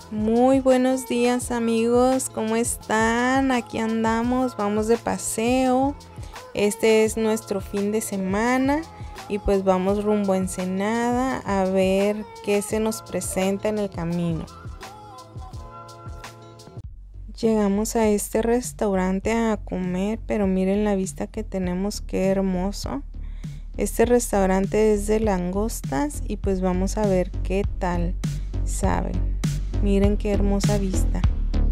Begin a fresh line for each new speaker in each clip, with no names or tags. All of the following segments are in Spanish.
Muy buenos días amigos, ¿cómo están? Aquí andamos, vamos de paseo. Este es nuestro fin de semana y pues vamos rumbo a Ensenada a ver qué se nos presenta en el camino. Llegamos a este restaurante a comer, pero miren la vista que tenemos, qué hermoso. Este restaurante es de langostas y pues vamos a ver qué tal saben. Miren qué hermosa vista.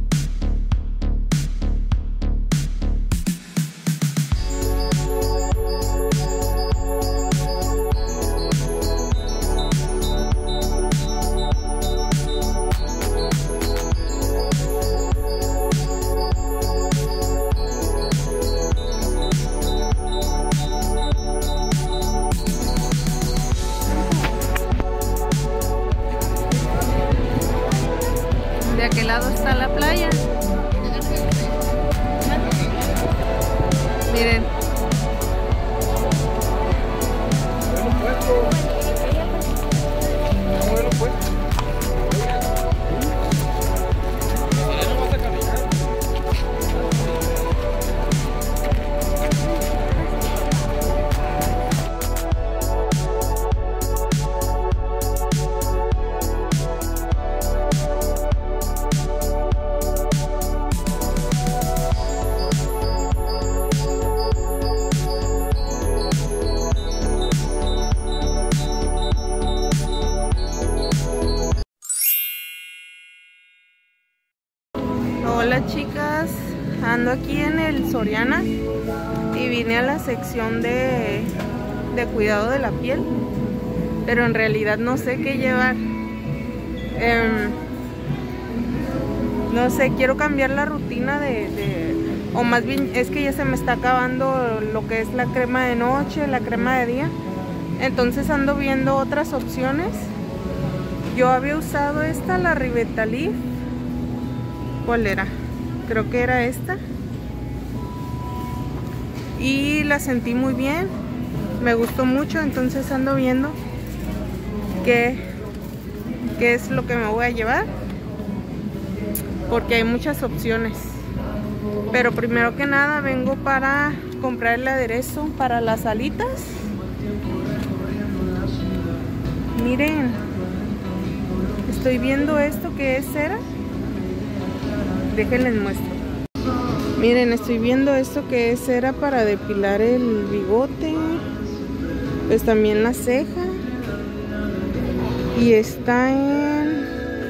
¿De aquel lado está la playa? Miren. Hola chicas, ando aquí en el Soriana y vine a la sección de cuidado de la piel, pero en realidad no sé qué llevar. No sé, quiero cambiar la rutina o más bien es que ya se me está acabando lo que es la crema de noche, la crema de día, entonces ando viendo otras opciones. Yo había usado esta, la Rivetalif. ¿Cuál era? Creo que era esta. Y la sentí muy bien. Me gustó mucho, entonces ando viendo qué es lo que me voy a llevar. Porque hay muchas opciones. Pero primero que nada vengo para comprar el aderezo para las alitas. Miren. Estoy viendo esto que es cera. Déjenles muestro. Miren, estoy viendo esto que es cera para depilar el bigote, pues también la ceja, y está en...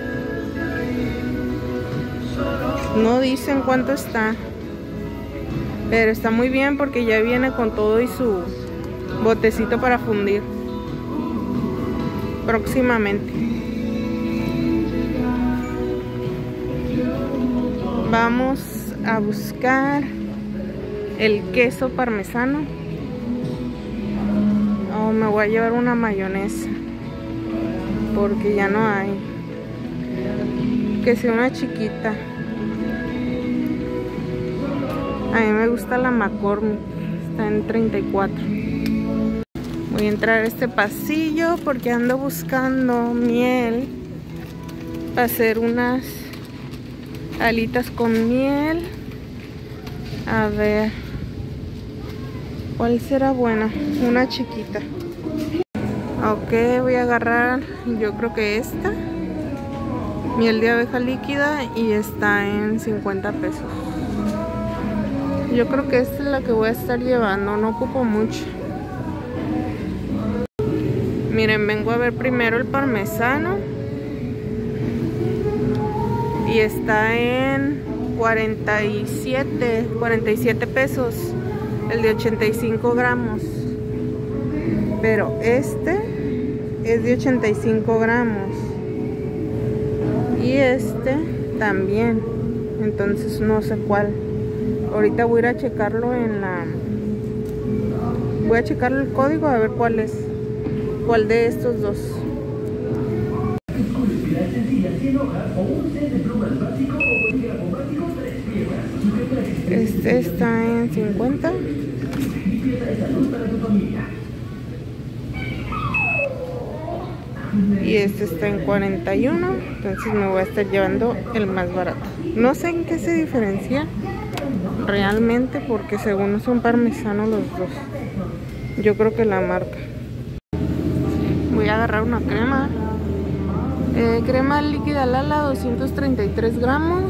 no dicen cuánto está, pero está muy bien porque ya viene con todo y su botecito para fundir próximamente. Vamos a buscar el queso parmesano. Oh, me voy a llevar una mayonesa porque ya no hay. Que sea una chiquita. A mí me gusta la McCormick. Está en 34. Voy a entrar a este pasillo porque ando buscando miel para hacer unas alitas con miel. A ver, ¿cuál será buena? Una chiquita. Ok, voy a agarrar, yo creo que esta, miel de abeja líquida, y está en 50 pesos. Yo creo que esta es la que voy a estar llevando, no ocupo mucho. Miren, vengo a ver primero el parmesano. Y está en 47 pesos, el de 85 gramos. Pero este es de 85 gramos. Y este también. Entonces no sé cuál. Ahorita voy a ir a checarlo en la... voy a checarlo el código a ver cuál es. ¿Cuál de estos dos? Este está en 50. y este está en 41, entonces me voy a estar llevando el más barato. No sé en qué se diferencia realmente, porque según son parmesanos los dos. Yo creo que la marca. Voy a agarrar una crema. Crema líquida Lala, 233 gramos.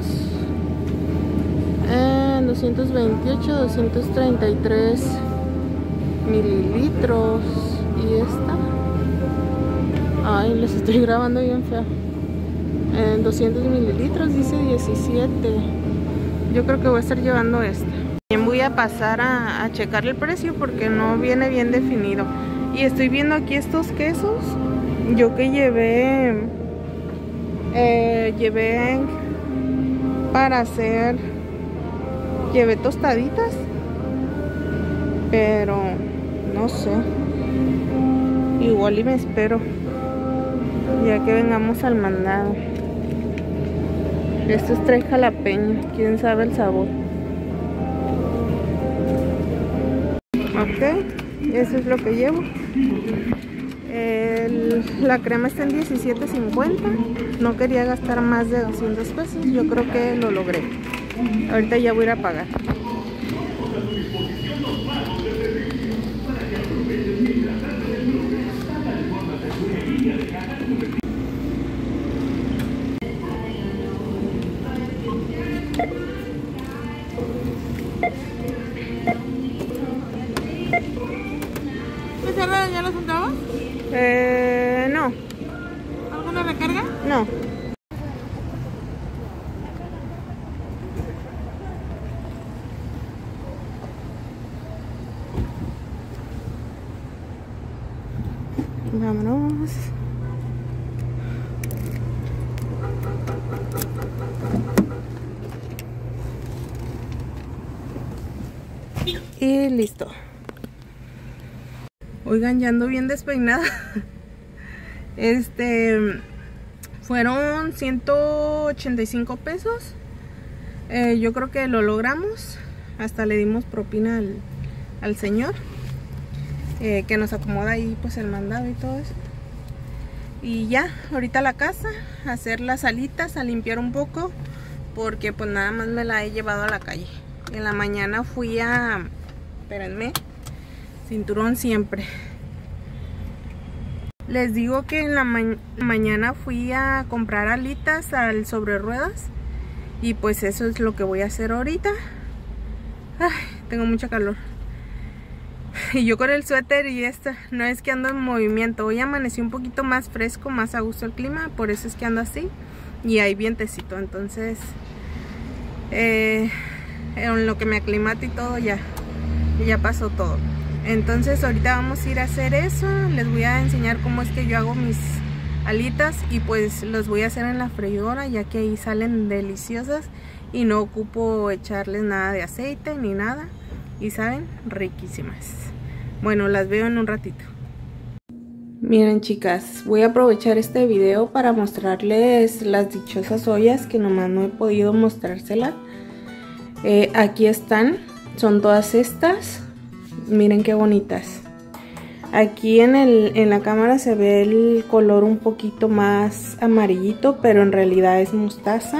228, 233 mililitros. Y esta, ay, les estoy grabando bien feo. 200 mililitros, dice 17. Yo creo que voy a estar llevando esta. También voy a pasar a checar el precio porque no viene bien definido. Y estoy viendo aquí estos quesos. Yo que llevé para hacer, llevé tostaditas, pero no sé, igual y me espero ya que vengamos al mandado. Estos trae jalapeño, quién sabe el sabor. Ok, eso es lo que llevo. La crema está en 17.50. No quería gastar más de 200 pesos. Yo creo que lo logré. Ahorita ya voy a ir a pagar.
¿Ya los juntabas?
No.
¿Alguna recarga?
No. Vámonos. Y listo. Oigan, ya ando bien despeinada. Fueron 185 pesos. Yo creo que lo logramos. Hasta le dimos propina al señor, que nos acomoda ahí pues el mandado y todo eso. Y ya, ahorita a la casa, a hacer las alitas, a limpiar un poco, porque pues nada más me la he llevado a la calle. En la mañana fui a... espérenme. Cinturón siempre. Les digo que en la mañana fui a comprar alitas al sobre ruedas. Y pues eso es lo que voy a hacer ahorita. Ay, tengo mucha calor. Y yo con el suéter y esta. No es que ando en movimiento. Hoy amaneció un poquito más fresco, más a gusto el clima. Por eso es que ando así. Y hay vientecito. Entonces en lo que me aclimato y todo ya pasó todo. Entonces ahorita vamos a ir a hacer eso. Les voy a enseñar cómo es que yo hago mis alitas. Y pues los voy a hacer en la freidora, ya que ahí salen deliciosas. Y no ocupo echarles nada de aceite ni nada. Y saben, riquísimas. Bueno, las veo en un ratito. Miren, chicas, voy a aprovechar este video para mostrarles las dichosas ollas que nomás no he podido mostrárselas. Aquí están, son todas estas. Miren qué bonitas. Aquí en la cámara se ve el color un poquito más amarillito, pero en realidad es mostaza.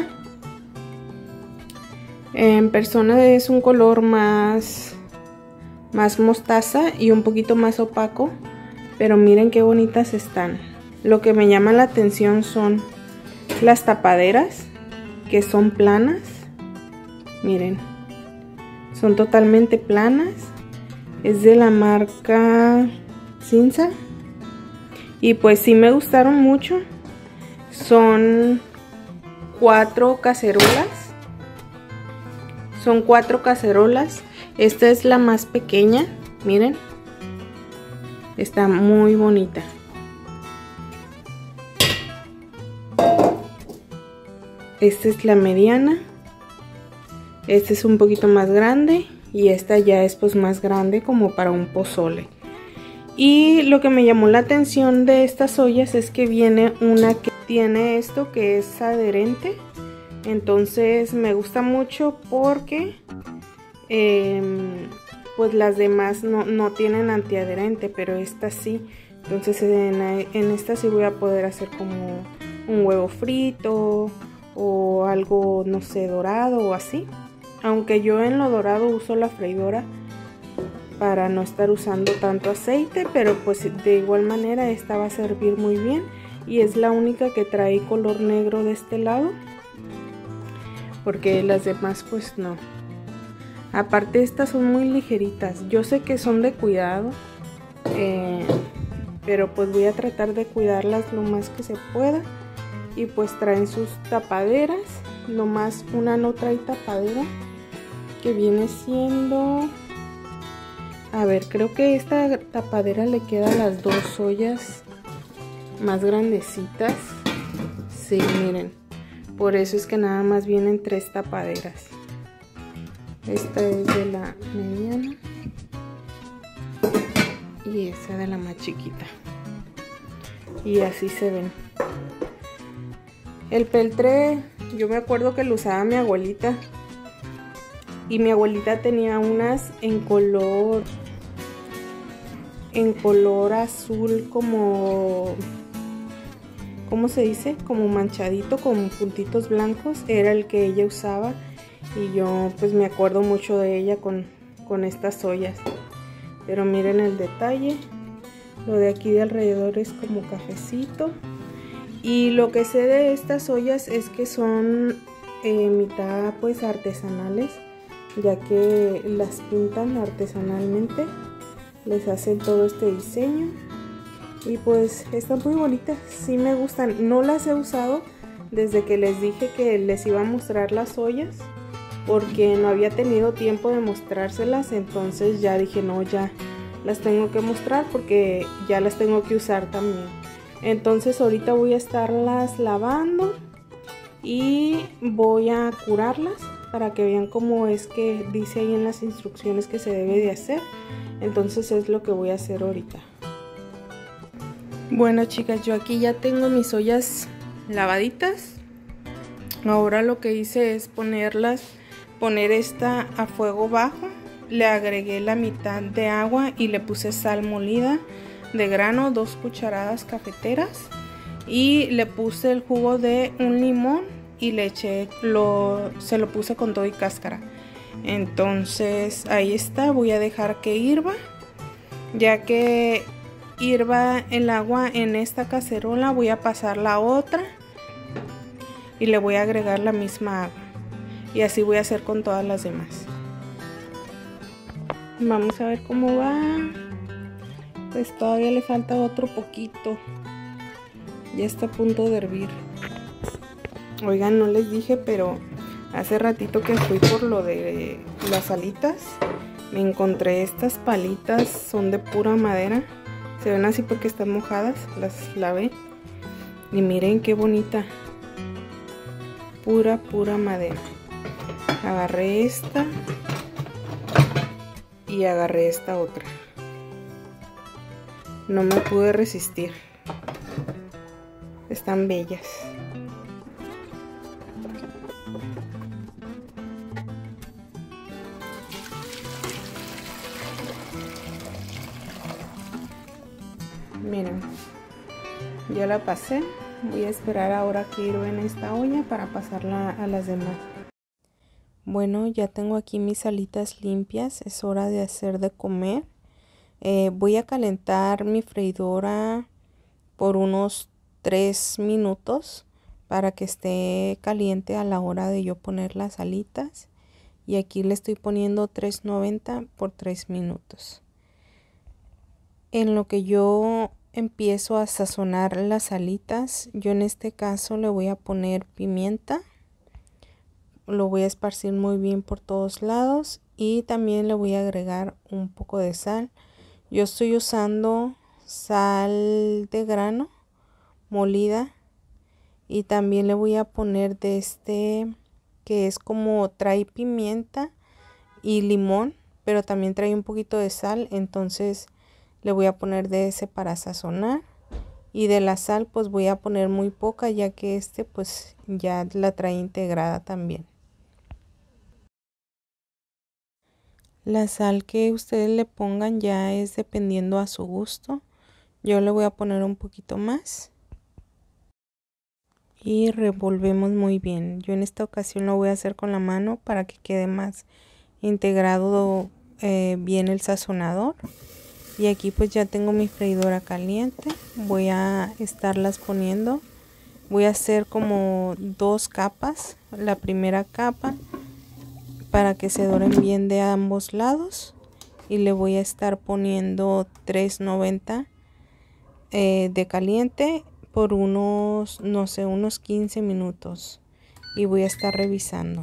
En persona es un color más mostaza y un poquito más opaco, pero miren qué bonitas están. Lo que me llama la atención son las tapaderas, que son planas. Miren, son totalmente planas. Es de la marca Cinza. Y pues sí me gustaron mucho. Son 4 cacerolas. Son 4 cacerolas. Esta es la más pequeña. Miren. Está muy bonita. Esta es la mediana. Esta es un poquito más grande. Y esta ya es pues más grande, como para un pozole. Y lo que me llamó la atención de estas ollas es que viene una que tiene esto que es adherente. Entonces me gusta mucho porque pues las demás no tienen antiadherente, pero esta sí. Entonces en esta sí voy a poder hacer como un huevo frito o algo, no sé, dorado o así. Aunque yo en lo dorado uso la freidora para no estar usando tanto aceite, pero pues de igual manera esta va a servir muy bien. Y es la única que trae color negro de este lado, porque las demás pues no. Aparte estas son muy ligeritas, yo sé que son de cuidado, pero pues voy a tratar de cuidarlas lo más que se pueda. Y pues traen sus tapaderas, nomás una no trae tapadera, que viene siendo, a ver, creo que esta tapadera le queda a las dos ollas más grandecitas. Sí, miren, por eso es que nada más vienen 3 tapaderas. Esta es de la mediana y esa de la más chiquita, y así se ven. El peltre, yo me acuerdo que lo usaba mi abuelita, y mi abuelita tenía unas en color azul, como, ¿cómo se dice? Como manchadito, con puntitos blancos. Era el que ella usaba, y yo pues me acuerdo mucho de ella con estas ollas. Pero miren el detalle, lo de aquí de alrededor es como cafecito. Y lo que sé de estas ollas es que son mitad pues artesanales, ya que las pintan artesanalmente, les hacen todo este diseño y pues están muy bonitas, sí me gustan. No las he usado desde que les dije que les iba a mostrar las ollas, porque no había tenido tiempo de mostrárselas. Entonces ya dije, no, ya las tengo que mostrar porque ya las tengo que usar también. Entonces ahorita voy a estarlas lavando y voy a curarlas para que vean cómo es que dice ahí en las instrucciones que se debe de hacer. Entonces es lo que voy a hacer ahorita. Bueno, chicas, yo aquí ya tengo mis ollas lavaditas. Ahora lo que hice es poner esta a fuego bajo. Le agregué la mitad de agua y le puse sal molida de grano, 2 cucharadas cafeteras, y le puse el jugo de un limón y le eché, se lo puse con todo y cáscara. Entonces ahí está, voy a dejar que hirva. Ya que hirva el agua en esta cacerola, voy a pasar la otra y le voy a agregar la misma agua, y así voy a hacer con todas las demás. Vamos a ver cómo va. Pues todavía le falta otro poquito, ya está a punto de hervir. Oigan, no les dije, pero hace ratito que fui por lo de las alitas, me encontré estas palitas, son de pura madera. Se ven así porque están mojadas, las lavé. Y miren qué bonita. Pura madera. Agarré esta y agarré esta otra. No me pude resistir. Están bellas. Miren, ya la pasé. Voy a esperar ahora que hirva en esta olla para pasarla a las demás. Bueno, ya tengo aquí mis alitas limpias. Es hora de hacer de comer. Voy a calentar mi freidora por unos 3 minutos para que esté caliente a la hora de yo poner las alitas. Y aquí le estoy poniendo 390 por 3 minutos. En lo que yo empiezo a sazonar las alitas, yo en este caso le voy a poner pimienta. Lo voy a esparcir muy bien por todos lados y también le voy a agregar un poco de sal. Yo estoy usando sal de grano molida, y también le voy a poner de este que es como trae pimienta y limón, pero también trae un poquito de sal. Entonces le voy a poner de ese para sazonar, y de la sal pues voy a poner muy poca, ya que este pues ya la trae integrada también. La sal que ustedes le pongan ya es dependiendo a su gusto. Yo le voy a poner un poquito más. Y revolvemos muy bien. Yo en esta ocasión lo voy a hacer con la mano para que quede más integrado bien el sazonador. Y aquí pues ya tengo mi freidora caliente. Voy a estarlas poniendo. Voy a hacer como 2 capas. La primera capa para que se doren bien de ambos lados. Y le voy a estar poniendo 390 de caliente por unos, no sé, unos 15 minutos. Y voy a estar revisando.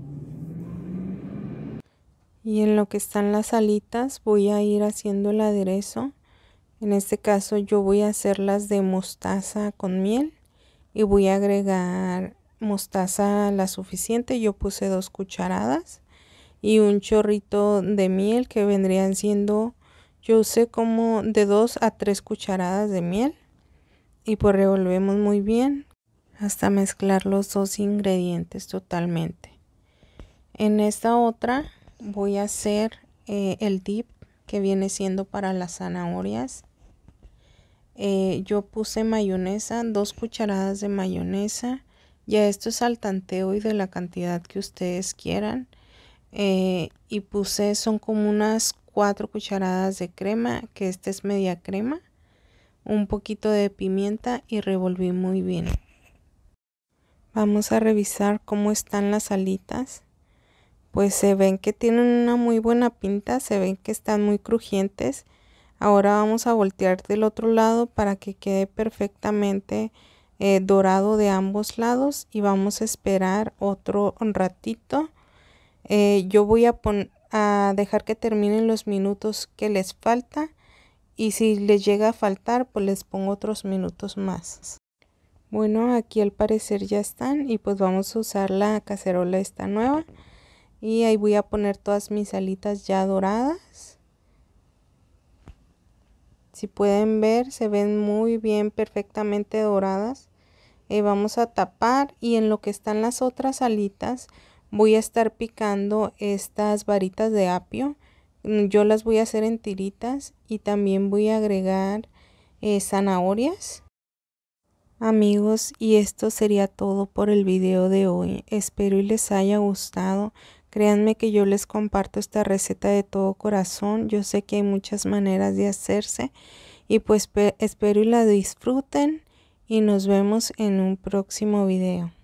Y en lo que están las alitas voy a ir haciendo el aderezo. En este caso yo voy a hacerlas de mostaza con miel. Y voy a agregar mostaza la suficiente. Yo puse 2 cucharadas. Y un chorrito de miel que vendrían siendo, yo usé como de 2 a 3 cucharadas de miel. Y pues revolvemos muy bien hasta mezclar los 2 ingredientes totalmente. En esta otra voy a hacer el dip que viene siendo para las zanahorias. Yo puse mayonesa, 2 cucharadas de mayonesa. Ya esto es al tanteo y de la cantidad que ustedes quieran. Y puse, son como unas 4 cucharadas de crema, que esta es media crema. Un poquito de pimienta y revolví muy bien. Vamos a revisar cómo están las alitas. Pues se ven que tienen una muy buena pinta, se ven que están muy crujientes. Ahora vamos a voltear del otro lado para que quede perfectamente dorado de ambos lados y vamos a esperar otro ratito. Yo voy a dejar que terminen los minutos que les falta. Y si les llega a faltar, pues les pongo otros minutos más. Bueno, aquí al parecer ya están. Y pues vamos a usar la cacerola esta nueva. Y ahí voy a poner todas mis alitas ya doradas. Si pueden ver, se ven muy bien, perfectamente doradas. Vamos a tapar y en lo que están las otras alitas, voy a estar picando estas varitas de apio. Yo las voy a hacer en tiritas y también voy a agregar zanahorias. Amigos, y esto sería todo por el video de hoy. Espero y les haya gustado. Créanme que yo les comparto esta receta de todo corazón. Yo sé que hay muchas maneras de hacerse y pues espero y la disfruten y nos vemos en un próximo video.